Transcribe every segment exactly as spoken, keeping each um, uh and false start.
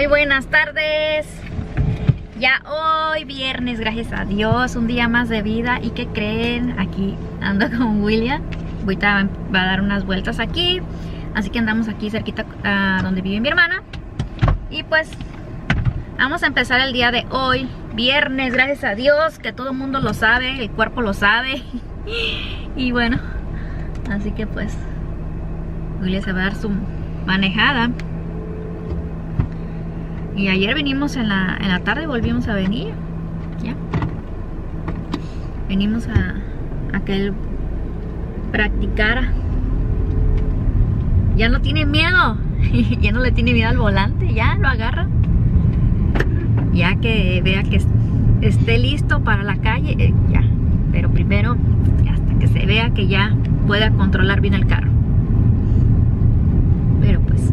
buenas tardes. Ya hoy viernes, gracias a Dios, un día más de vida. ¿Y qué creen? Aquí ando con William. Ahorita va a dar unas vueltas aquí, así que andamos aquí cerquita uh, donde vive mi hermana. Y pues vamos a empezar el día de hoy, viernes, gracias a Dios, que todo el mundo lo sabe, el cuerpo lo sabe. Y bueno, así que pues William se va a dar su manejada. Y ayer vinimos en la, en la tarde, volvimos a venir. Ya. Venimos a, a que él practicara. Ya no tiene miedo. Ya no le tiene miedo al volante. Ya lo agarra. Ya que vea que esté listo para la calle. Eh, ya. Pero primero, hasta que se vea que ya pueda controlar bien el carro. Pero pues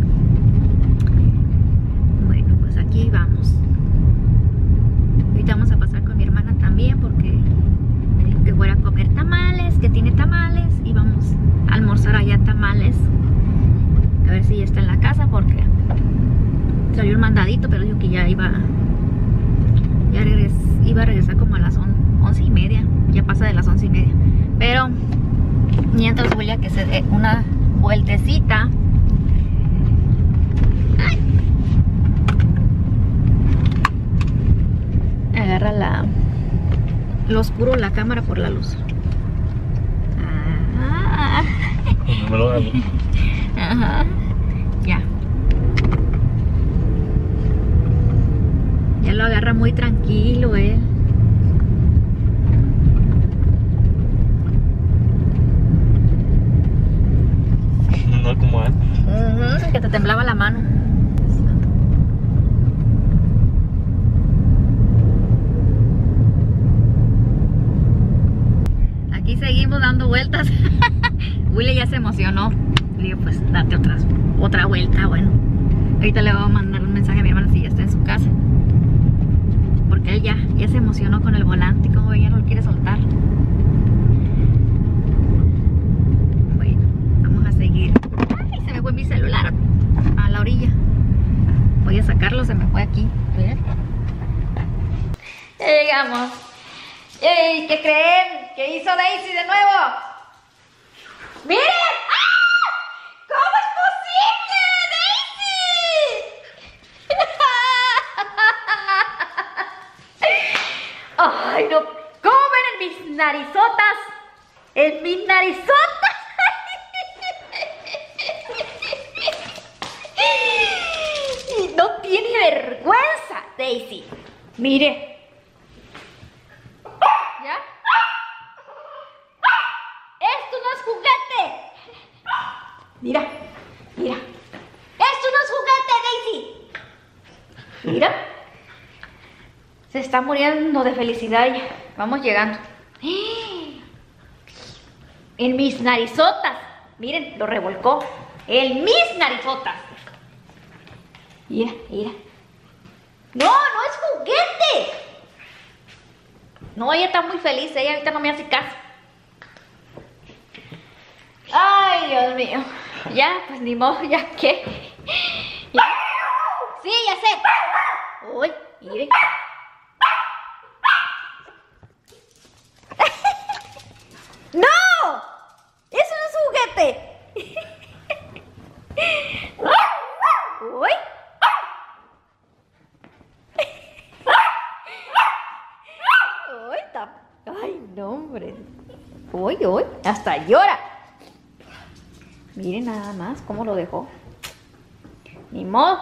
aquí vamos. Ahorita vamos a pasar con mi hermana también porque me dijo que fuera a comer tamales, que tiene tamales, y vamos a almorzar allá tamales. A ver si ya está en la casa porque salió un mandadito, pero dijo que ya iba ya regres, iba a regresar como a las on, once y media. Ya pasa de las once y media. Pero mientras voy a que se dé una vueltecita. Agarra la lo oscuro la cámara por la luz. Ah. No me lo hago. Ajá. Ya. Ya lo agarra muy tranquilo él. No como antes. Uh-huh, que te temblaba la mano. Seguimos dando vueltas. Willy ya se emocionó. Le digo, pues date otras, otra vuelta. Bueno, ahorita le voy a mandar un mensaje a mi hermana si ya está en su casa, porque él ya, ya se emocionó con el volante. Como ya no lo quiere soltar. Bueno, vamos a seguir. Ay, se me fue mi celular a la orilla. Voy a sacarlo, se me fue aquí. Miren. Ya llegamos. ¡Ey! ¿Qué creen? ¿Qué hizo Daisy de nuevo? ¡Miren! ¡Ah! ¿Cómo es posible, Daisy? ¡Ay, no! ¿Cómo ven en mis narizotas? ¡En mis narizotas! No tiene vergüenza, Daisy. Mire. Mira, mira. ¡Esto no es juguete, Daisy! Mira. Se está muriendo de felicidad ya. Vamos llegando. En mis narizotas. Miren, lo revolcó. En mis narizotas. Mira, mira. No, no es juguete. No, ella está muy feliz. Ella ahorita no me hace caso. Ay, Dios mío. Ya, pues ni modo, ya que. Ya. Sí, ya sé. Uy, mire. ¡No! ¡Eso no es juguete! Uy. Uy, está. Ay, no, hombre. Uy, uy, hasta llora. Miren nada más cómo lo dejó. Ni modo.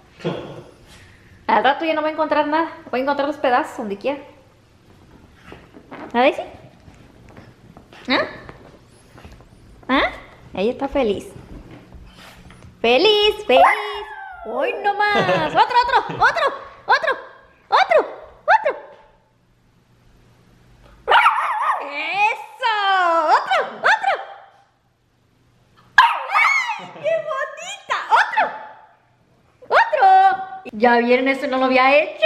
Al rato ya no voy a encontrar nada. Voy a encontrar los pedazos donde quiera. ¿La Daisy? ¿Ah? ¿Ah? Ella está feliz. ¡Feliz! ¡Feliz! ¡Hoy no más! ¡Otro, otro! ¡Otro! ¡Otro! ¡Otro! ¡Otro! ¡Eso! ¡Otro! ¡Otro! ¡Qué bonita! ¡Otro! ¡Otro! Ya vieron, eso no lo había hecho.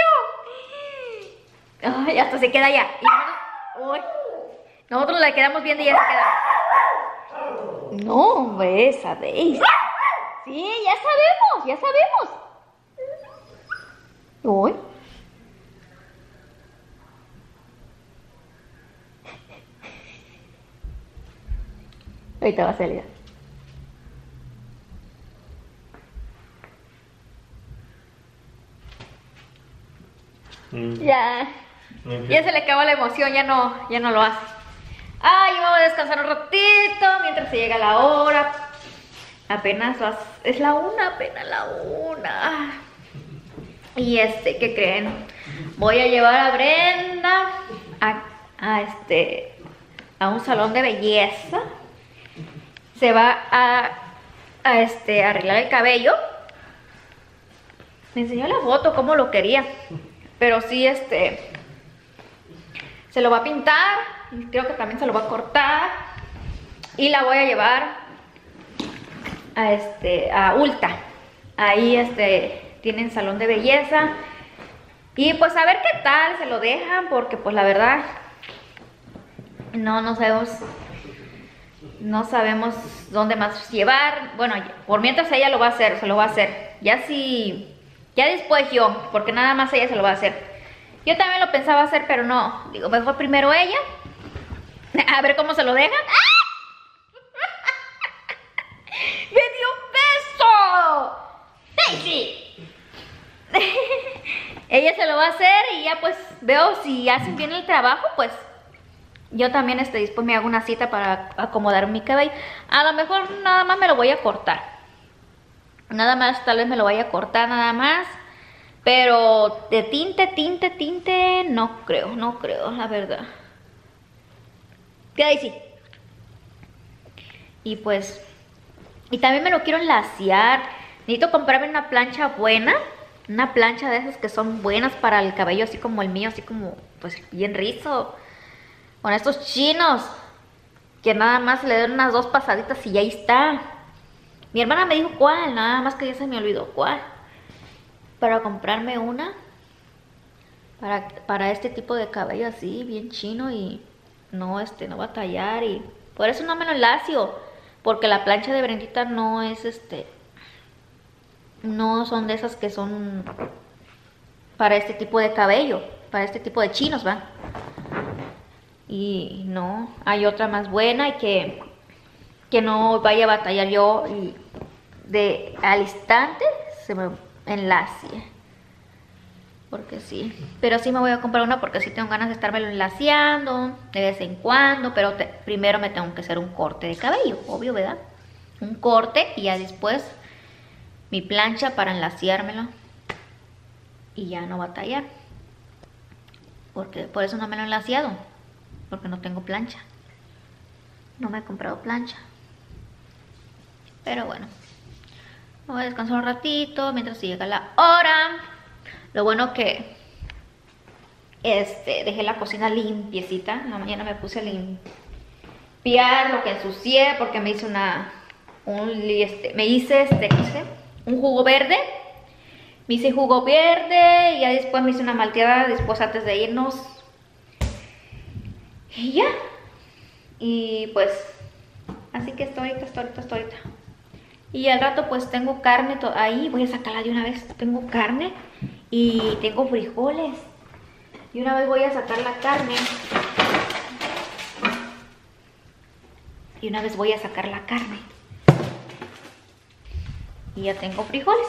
Ay, hasta se queda allá. Y nosotros, nosotros la quedamos viendo y ya se queda. No, hombre, esa Daisy. Sí, ya sabemos, ya sabemos. Uy. Ahorita va a salir. Mm. Ya. Ok. Ya se le acabó la emoción, ya no, ya no lo hace. Ay, vamos a descansar un ratito mientras se llega la hora. Apenas las, es la una, apenas la una. Y este, ¿qué creen? Voy a llevar a Brenda a, a este a un salón de belleza. Se va a, a este arreglar el cabello. Me enseñó la foto cómo lo quería. Pero sí, este se lo va a pintar. Creo que también se lo va a cortar. Y la voy a llevar a este a Ulta. Ahí este tienen salón de belleza. Y pues a ver qué tal se lo dejan, porque pues la verdad no, no sabemos no sabemos dónde más llevar. Bueno, por mientras ella lo va a hacer, se lo va a hacer. Ya si ya después yo, porque nada más ella se lo va a hacer. Yo también lo pensaba hacer, pero no. Digo, mejor primero ella. A ver cómo se lo dejan. ¡Ah! ¡Me dio un beso! ¡Daisy! Ella se lo va a hacer y ya pues veo si hacen bien el trabajo, pues yo también este, después me hago una cita para acomodar mi cabello. A lo mejor nada más me lo voy a cortar. Nada más, tal vez me lo vaya a cortar nada más. Pero de tinte, tinte, tinte, no creo, no creo, la verdad. ¿Qué Daisy? Y pues, y también me lo quiero enlaciar. Necesito comprarme una plancha buena. Una plancha de esas que son buenas para el cabello, así como el mío, así como, pues, bien rizo. Con estos chinos, que nada más le dan unas dos pasaditas y ya ahí está. Mi hermana me dijo cuál, nada más que ya se me olvidó cuál. Para comprarme una para, para este tipo de cabello así, bien chino y no, este, no batallar. Y por eso no me lo enlacio, porque la plancha de Brendita no es este, no son de esas que son para este tipo de cabello, para este tipo de chinos, ¿va? Y no, hay otra más buena y que, que no vaya a batallar yo y de al instante se me enlace. Porque sí, pero sí me voy a comprar una porque sí tengo ganas de estármelo enlaceando de vez en cuando, pero te, primero me tengo que hacer un corte de cabello, obvio, ¿verdad? Un corte y ya después mi plancha para enlaceármelo y ya no batallar. Porque por eso no me lo he enlaceado, porque no tengo plancha. No me he comprado plancha. Pero bueno, voy a descansar un ratito mientras llega la hora. Lo bueno que este, dejé la cocina limpiecita. En la mañana me puse a limpiar lo que ensucié porque me hice una un, este, me hice este, ¿qué hice? un jugo verde. Me hice jugo verde y ya después me hice una malteada después antes de irnos. Y ya. Y pues así que estoy ahorita, estoy ahorita, estoy ahorita. Y al rato pues tengo carne ahí, voy a sacarla de una vez. Tengo carne y tengo frijoles. Y una vez voy a sacar la carne. Y una vez voy a sacar la carne. Y ya tengo frijoles.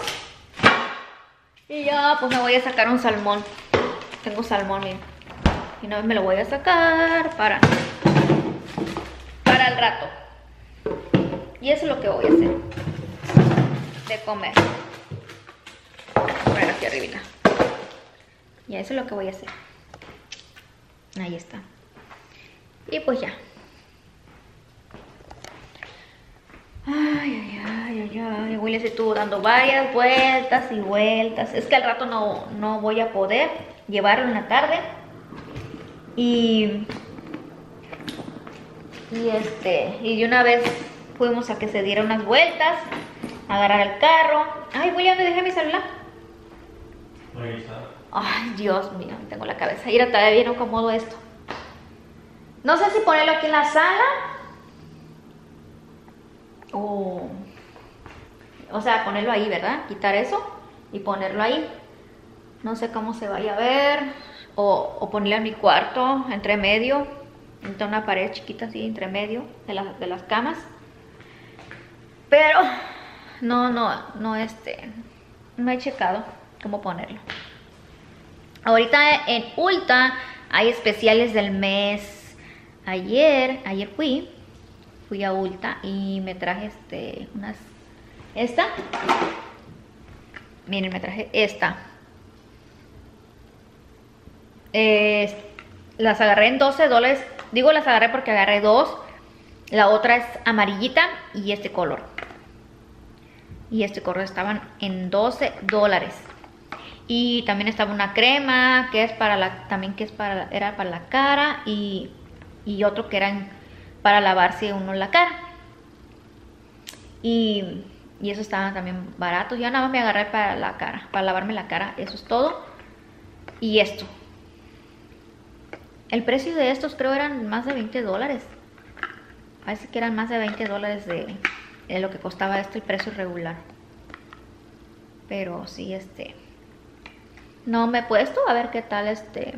Y ya pues me voy a sacar un salmón. Tengo salmón, miren. Y una vez me lo voy a sacar para, para el rato. Y eso es lo que voy a hacer de comer. Voy a poner aquí arriba. Y eso es lo que voy a hacer. Ahí está. Y pues ya. Ay, ay, ay, ay, ay. William se estuvo dando varias vueltas y vueltas. Es que al rato no, no voy a poder llevarlo en la tarde. Y, y este, y de una vez fuimos a que se diera unas vueltas, a agarrar el carro. Ay, William, ¿dónde dejé mi celular? Ahí está. Ay, Dios mío, tengo la cabeza. Mira, todavía no acomodo esto. No sé si ponerlo aquí en la sala. O, o sea, ponerlo ahí, ¿verdad? Quitar eso y ponerlo ahí. No sé cómo se vaya a ver. O, o ponerla en mi cuarto, entre medio. Entre una pared chiquita así, entre medio de, la, de las camas. Pero no, no, no, este, no he checado cómo ponerlo. Ahorita en Ulta hay especiales del mes. Ayer, ayer fui, fui a Ulta y me traje este, unas, esta. Miren, me traje esta. Eh, las agarré en doce dólares. Digo las agarré porque agarré dos. La otra es amarillita y este color. Y este color estaban en doce dólares. Y también estaba una crema que es para la, también que es para, era para la cara. Y, y otro que eran para lavarse uno la cara. Y, y eso estaban también baratos. Yo nada más me agarré para la cara, para lavarme la cara. Eso es todo. Y esto. El precio de estos creo eran más de veinte dólares. Parece que eran más de veinte dólares de, de lo que costaba este, el precio regular. Pero sí, este... no me he puesto a ver qué tal, este...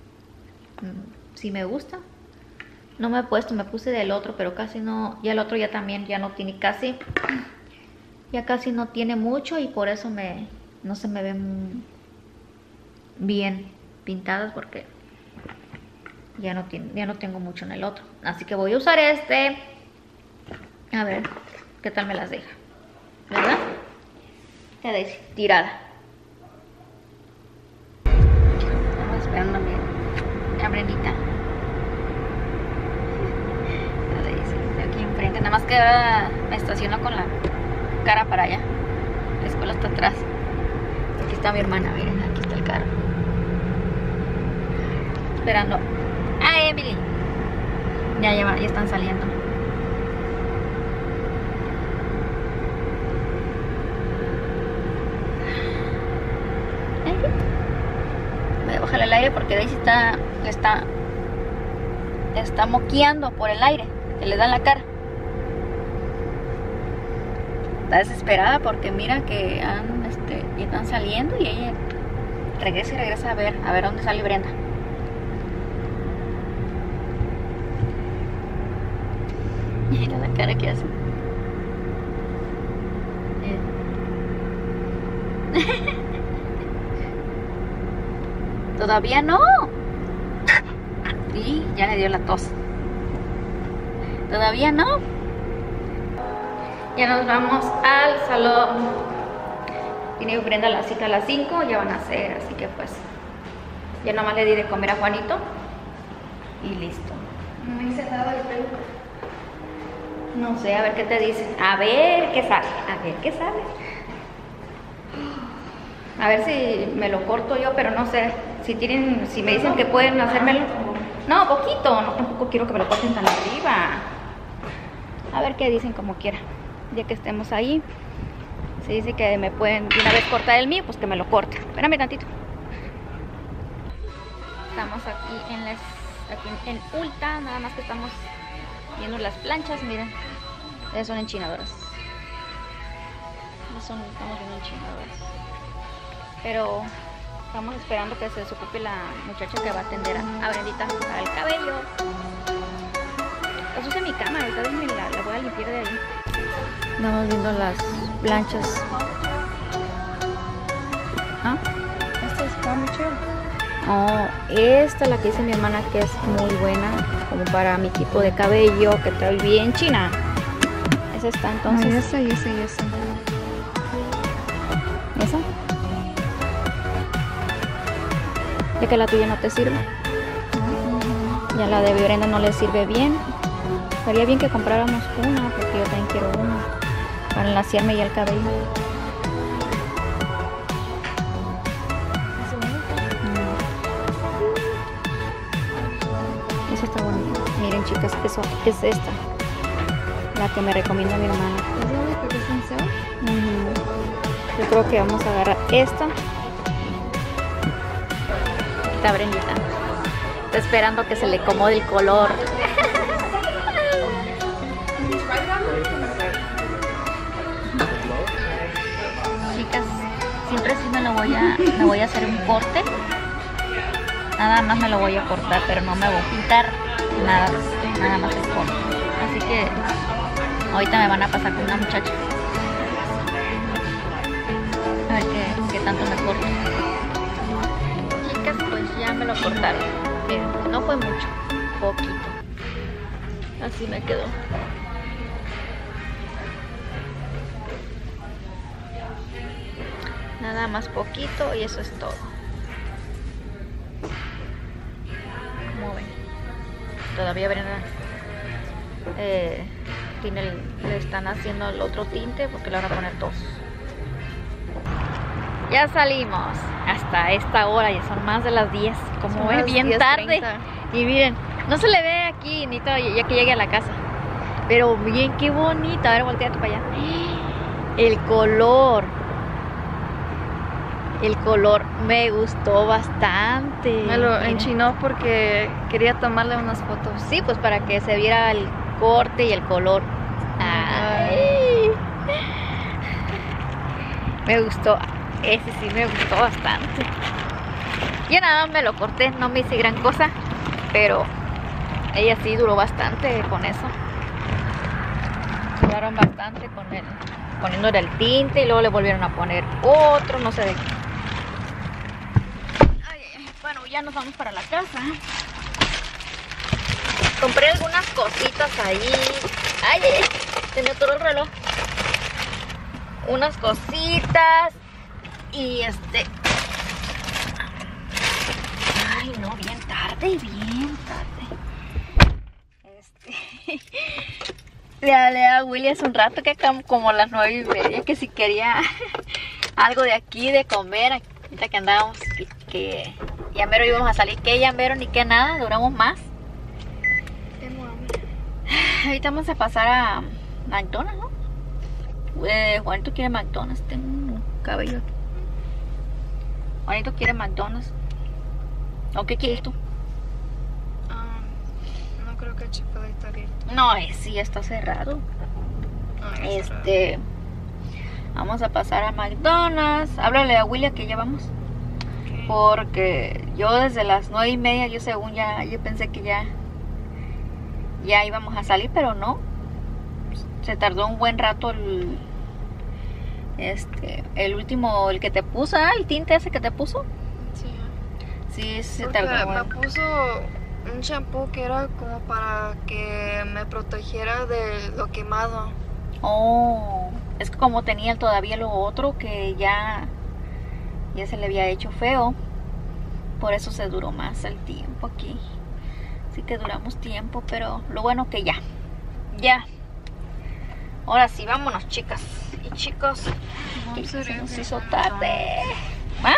si me gusta. No me he puesto, me puse del otro, pero casi no... ya el otro ya también, ya no tiene casi... ya casi no tiene mucho y por eso me... no se me ven bien pintadas porque... Ya no, tiene, ya no tengo mucho en el otro. Así que voy a usar este. A ver qué tal me las deja. ¿Verdad? Ya dice, tirada. Estamos esperando a mi a Brendita. Ya dice, aquí enfrente. Nada más que ahora me estaciono con la cara para allá. La escuela está atrás. Aquí está mi hermana, miren, aquí está el carro. Esperando. ¡Ah, Emily! Ya, ya, ya están saliendo. Voy a bajar el aire porque Daisy está, está, está moqueando por el aire que le da en la cara. Está desesperada porque mira que han, este, están saliendo y ella regresa y regresa a ver, a ver dónde sale Brenda. Mira la cara que hace. Todavía no. Sí, ya le dio la tos. Todavía no. Ya nos vamos al salón. Tiene Brenda la cita a las cinco, ya van a ser, así que pues ya nomás le di de comer a Juanito y listo. No hice nada de peluca. No sé, a ver qué te dicen. A ver qué sabe. A ver qué sabe. A ver si me lo corto yo, pero no sé. Si tienen, si me dicen que pueden hacérmelo. No, poquito. No, tampoco quiero que me lo corten tan arriba. A ver qué dicen como quiera. Ya que estemos ahí. Si dice que me pueden de una vez cortar el mío, pues que me lo corte. Espérame tantito. Estamos aquí en las, aquí en Ulta, nada más que estamos viendo las planchas, miren. Esas son enchinadoras. Esas son, estamos viendo enchinadoras. Pero estamos esperando que se desocupe la muchacha que va a atender a, a Brendita para el cabello. Eso es en mi cama, ahorita me la, la voy a limpiar de ahí. Estamos viendo las planchas. ¿Ah? Esta es furniture. Oh, esta es la que dice mi hermana que es muy buena, como para mi tipo de cabello, que trae bien china. Esa está entonces. Ay, esa, y esa, y esa. ¿Esa? Ya que la tuya no te sirve. Ya la de Brenda no le sirve bien. Estaría bien que compráramos una, porque yo también quiero una para enlaciarme ya el cabello. Esa está bonita. Miren, chicas, eso es esta, la que me recomienda mi hermana. ¿Es la que es en sale? Uh-huh. Yo creo que vamos a agarrar esta. Está Brendita. Está esperando que se le acomode el color. Chicas, siempre sí me lo voy a, me voy a hacer un corte. Nada más me lo voy a cortar, pero no me voy a pintar nada, nada más el corte. Así que ahorita me van a pasar con una muchacha. A ver qué, qué tanto me corto. Chicas, pues ya me lo cortaron. Miren, no fue mucho, poquito. Así me quedó. Nada más poquito y eso es todo. Como ven, todavía ven, eh, tiene el, le están haciendo el otro tinte porque le van a poner dos. Ya salimos hasta esta hora, ya son más de las diez, como ven, bien tarde. Y miren, no se le ve aquí ni todo, ya que llegue a la casa. Pero bien, qué bonita. A ver, volteate para allá. El color. El color me gustó bastante. Me lo Miren. enchinó porque quería tomarle unas fotos. Sí, pues para que se viera el corte y el color. Ay. Me gustó. Ese sí me gustó bastante. Yo nada más me lo corté, no me hice gran cosa, pero ella sí duró bastante con eso. Duraron bastante con él, poniéndole el tinte y luego le volvieron a poner otro, no sé de qué. Ay, ay, bueno, ya nos vamos para la casa. Compré algunas cositas ahí. Ay, ay, se me atoró el reloj. Unas cositas. Y este... Ay, no, bien tarde, bien tarde. Este... Le hablé a Willy hace un rato, que acá como a las nueve y media, que si quería algo de aquí, de comer. Ahorita que andábamos, que, que ya mero íbamos a salir, que ya mero ni que nada, duramos más. Tengo hambre. Ahorita vamos a pasar a McDonald's, ¿no? Eh, Juanito quiere McDonald's, tengo un cabello aquí. Juanito quiere McDonald's. ¿O qué quieres tú? Um, no creo que Chick-fil-A está abierto. No, eh, sí, está cerrado. Ah, es cerrado. Este... Vamos a pasar a McDonald's. Háblale a William que ya vamos. Ok. Porque yo desde las nueve y media, yo según ya, yo pensé que ya ya íbamos a salir, pero no. Se tardó un buen rato el este el último, el que te puso, ah, el tinte ese que te puso. Sí. Sí, se Porque tardó. me puso un shampoo que era como para que me protegiera de lo quemado. Oh, es que como tenía todavía lo otro que ya ya se le había hecho feo, por eso se duró más el tiempo aquí. Así que duramos tiempo, pero lo bueno que ya, ya. Ahora sí, vámonos, chicas y chicos, que ya se nos hizo tarde. ¿Ah?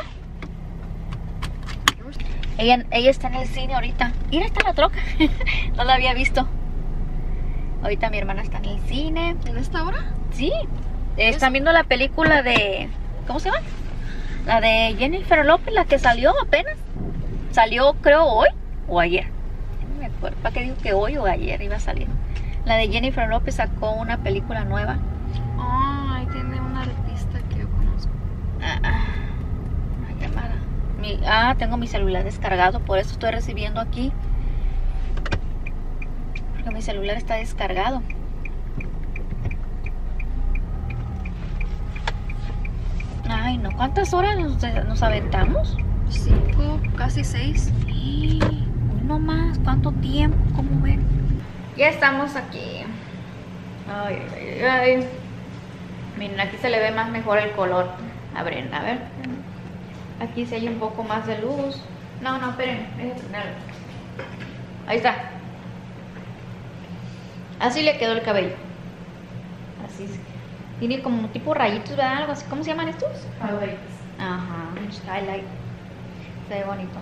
Ella, ella está en el cine ahorita. Mira, está la troca. No la había visto. Ahorita mi hermana está en el cine. ¿En esta hora? Sí, están viendo la película de... ¿Cómo se llama? La de Jennifer López, la que salió apenas. Salió creo hoy o ayer. No me acuerdo, ¿para qué digo que hoy o ayer iba a salir? La de Jennifer López sacó una película nueva. Ah, ahí tiene una artista que yo conozco. Ah, ah, una llamada. Mi, ah, tengo mi celular descargado, por eso estoy recibiendo aquí. Porque mi celular está descargado. Ay, no, ¿cuántas horas nos, nos aventamos? Cinco, casi seis. Sí, uno más, ¿cuánto tiempo? ¿Cómo ven? Ya estamos aquí. Ay, ay, ay, ay. Miren, aquí se le ve más mejor el color. A ver, a ver. Aquí sí hay un poco más de luz. No, no, esperen. Ahí está. Así le quedó el cabello. Así es. Tiene como tipo rayitos, ¿verdad? Algo así. ¿Cómo se llaman estos? Highlights. Ajá, highlight. Se ve bonito.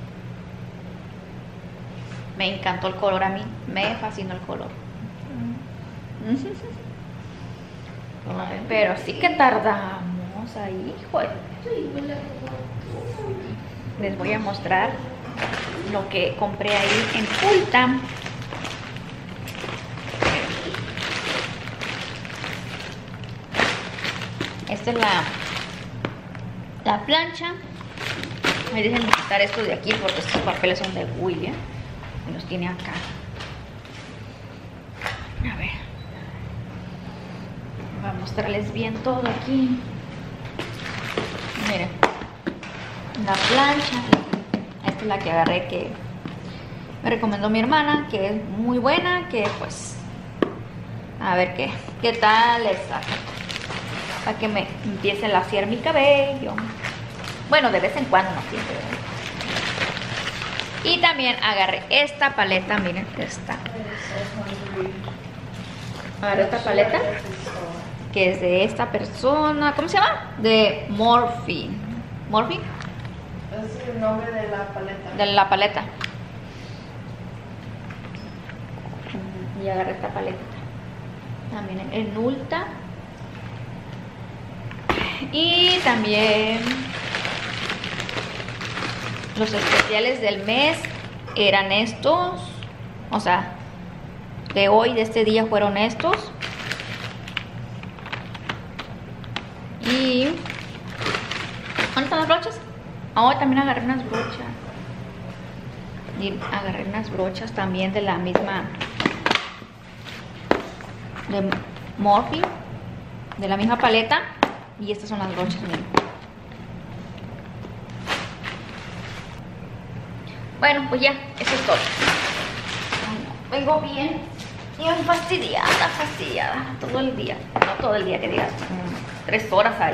Me encantó el color a mí. Me fascinó el color. Pero sí que tardamos ahí, hijo. Les voy a mostrar lo que compré ahí en Ulta. Esta es la, la plancha. Me dejen quitar esto de aquí porque estos papeles son de William y los tiene acá. A ver, voy a mostrarles bien todo aquí. Miren, la plancha. Esta es la que agarré, que me recomendó mi hermana, que es muy buena, que pues a ver qué, qué tal está, para que me empiece a laciar mi cabello. Bueno, de vez en cuando, no siempre, ¿verdad? Y también agarré esta paleta, miren, esta. Agarré esta paleta, que es de esta persona, ¿cómo se llama? De Morphe. ¿Morphe? Es el nombre de la paleta. De la paleta. Y agarré esta paleta. También en Ulta. Y también los especiales del mes eran estos. O sea, de hoy, de este día, fueron estos. Y ¿dónde están las brochas? Oh, también agarré unas brochas. Y agarré unas brochas también de la misma, de Morphe, de la misma paleta. Y estas son las brochas, miren. Bueno, pues ya, eso es todo. Ay, no, vengo bien, bien fastidiada, fastidiada todo el día. No todo el día, que digas, mm, tres horas ahí.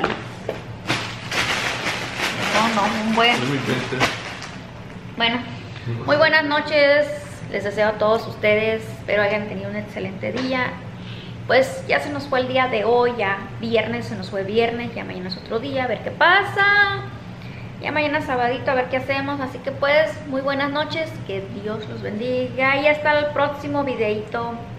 No, no, un buen. Bueno, muy buenas noches. Les deseo a todos ustedes, espero hayan tenido un excelente día. Pues ya se nos fue el día de hoy, ya viernes, se nos fue viernes, ya mañana es otro día, a ver qué pasa. Ya mañana sabadito, a ver qué hacemos. Así que pues, muy buenas noches, que Dios los bendiga y hasta el próximo videito.